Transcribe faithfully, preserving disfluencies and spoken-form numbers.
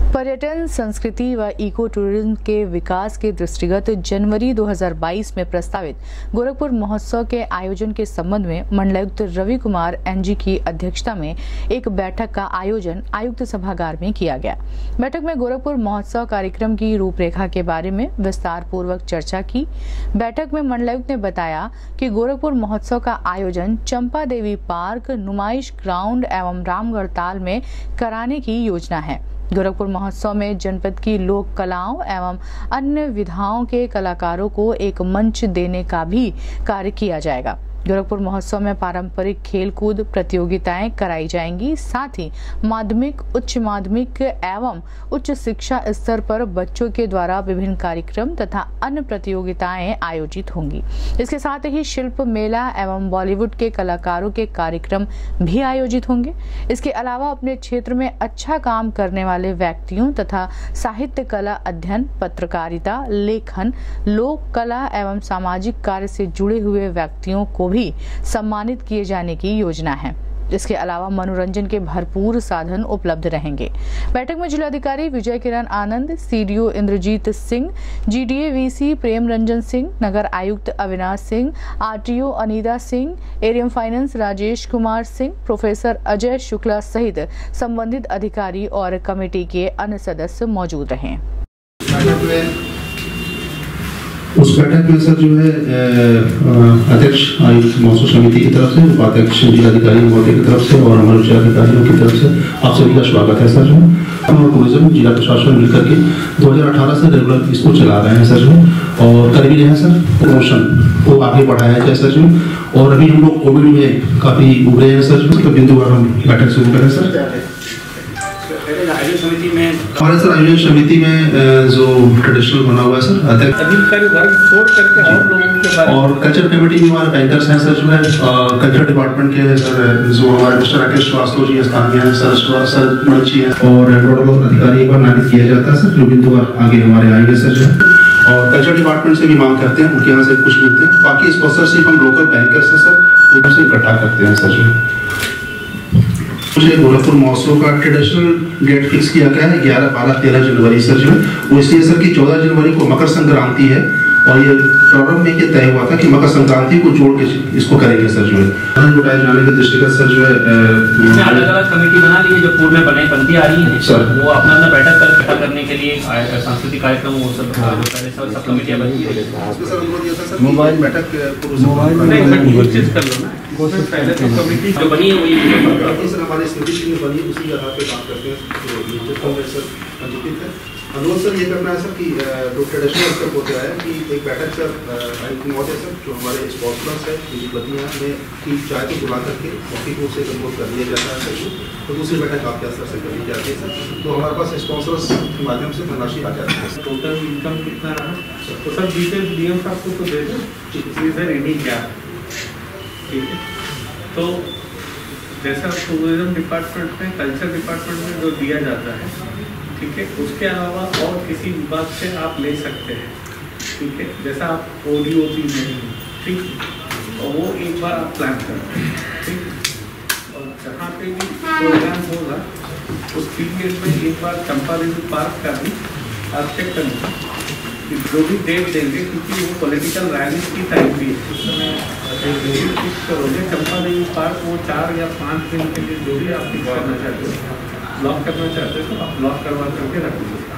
पर्यटन, संस्कृति व इको टूरिज्म के विकास के दृष्टिगत जनवरी दो हज़ार बाईस में प्रस्तावित गोरखपुर महोत्सव के आयोजन के संबंध में मंडलायुक्त रवि कुमार एनजी की अध्यक्षता में एक बैठक का आयोजन आयुक्त सभागार में किया गया। बैठक में गोरखपुर महोत्सव कार्यक्रम की रूपरेखा के बारे में विस्तार पूर्वक चर्चा की। बैठक में मंडलायुक्त ने बताया कि गोरखपुर महोत्सव का आयोजन चंपा देवी पार्क, नुमाइश ग्राउंड एवं रामगढ़ ताल में कराने की योजना है। गोरखपुर महोत्सव में जनपद की लोक कलाओं एवं अन्य विधाओं के कलाकारों को एक मंच देने का भी कार्य किया जाएगा। गोरखपुर महोत्सव में पारंपरिक खेल कूद प्रतियोगिताएं कराई जाएंगी। साथ ही माध्यमिक, उच्च माध्यमिक एवं उच्च शिक्षा स्तर पर बच्चों के द्वारा विभिन्न कार्यक्रम तथा अन्य प्रतियोगिताएं आयोजित होंगी। इसके साथ ही शिल्प मेला एवं बॉलीवुड के कलाकारों के कार्यक्रम भी आयोजित होंगे। इसके अलावा अपने क्षेत्र में अच्छा काम करने वाले व्यक्तियों तथा साहित्य कला अध्ययन, पत्रकारिता, लेखन, लोक कला एवं सामाजिक कार्य से जुड़े हुए व्यक्तियों को भी सम्मानित किए जाने की योजना है। इसके अलावा मनोरंजन के भरपूर साधन उपलब्ध रहेंगे। बैठक में जिलाधिकारी Vijay Kiran Anand, CDO Indrajeet Singh, GDA VC Prem Ranjan Singh, नगर आयुक्त अविनाश सिंह, आरटीओ अनीता सिंह, एरियम फाइनेंस राजेश कुमार सिंह, प्रोफेसर अजय शुक्ला सहित संबंधित अधिकारी और कमेटी के अन्य सदस्य मौजूद रहे। उस बैठक में सर जो है अध्यक्ष आयुक्त महोत्सव समिति की तरफ से, उपाध्यक्ष जिलाधिकारी महोदय की तरफ से और हमारे जिलाधिकारियों की तरफ से आप सभी का स्वागत है। सर जो हम और टूरिज्म जिला प्रशासन मिलकर के दो हज़ार अठारह से रेगुलर इसको चला रहे हैं सर जो, और कर भी रहे हैं सर। प्रमोशन को आगे बढ़ाया जाए सर जो, और अभी हम लोग कोविड में काफी उभरे हैं सर जो, तो बिंदुवार हम बैठक शुरू करें सर। समिति में हमारे सर आयोजन समिति में जो ट्रेडिशनल बना हुआ है सर, अधिकारी वर्ग छोड़ करके और लोगों के बारे और कल्चर कमेटी में हमारे बैंकर्स हैं सर जो है, कल्चर डिपार्टमेंट के सर जो हमारे मिस्टर राकेश श्रीवास्तव जी स्थानीय हैं सर, सर मणिजी हैं, और प्रोटोकॉल अधिकारी एक बार नामित किया जाता है सर, जो बिंदुवार आगे हमारे आएंगे सर जो, और कल्चर डिपार्टमेंट से भी मांग करते हैं, उनके यहाँ से कुछ मिलते हैं। बाकी स्पॉन्सरशिप हम लोकल बैंकर्स हैं सर, उधर से इकट्ठा करते हैं सर जो। मुझे गोरखपुर महोत्सव का ट्रेडिशनल डेट फिक्स किया गया है ग्यारह, बारह, तेरह जनवरी सर जो, वो इसलिए सर कि चौदह जनवरी को मकर संक्रांति है, और ये प्रारंभ में ये तय हुआ था कि मकर संक्रांति को जोड़ के इसको करेंगे सर जो है। उठाए जाने के दृष्टिगत सर जो है अलग अलग कमेटी बना ली है, जो पूर्व में बने बनती आ रही है सर, वो अपना अपना बैठक कर इकट्ठा करने के लिए सांस्कृतिक कार्यक्रम वो सब सब सब कमेटियां बनती है। मोबाइल बैठक मोबाइल नहीं चीज कर लो ना, पहले तो कमेटी जो बनी है वही सर हमारे स्थिति में बनी, उसी आधार पे काम करते हैं सर। पंजीकृत है अनुरोध सर ये करना है सर कि जो ट्रेडिशनल स्टेप होता है कि एक बैठक सर महोदय सर जो हमारे स्पॉन्सर्स है निधिपतियाँ में की चाय को बुला करके मौखिक रूप से अनुरोध कर दिया जाता है सर, तो दूसरी बैठक आपके स्तर से करनी जाती है सर, तो हमारे पास स्पॉन्सर्स के माध्यम से धनराशि आ जाती है। टोटल इनकम कितना रहा तो सर डिटेल डीएम साहब को तो दे दो, इसलिए सर एडी क्या ठीक है। तो जैसा टूरिज्म डिपार्टमेंट में, कल्चर डिपार्टमेंट में जो दिया जाता है ठीक है, उसके अलावा और किसी विभाग से आप ले सकते हैं ठीक है, जैसा आप ओडी ओपी नहीं ठीक, और वो एक बार आप प्लान करें ठीक, और जहाँ पे भी प्रोग्राम होगा उस पीरियड में एक बार चंपा देवी पार्क का भी आप चेक कर लीजिए, जो भी डेट देंगे क्योंकि वो पॉलिटिकल रैलीज की टाइम भी है, उस समय फिक्स करोगे चंपा देवी पार्क वो चार या पाँच दिन के लिए जो भी आप फिक्स करना चाहते हो, ब्लॉक करना चाहते हो तो आप ब्लॉक करवा करके रख लीजिए।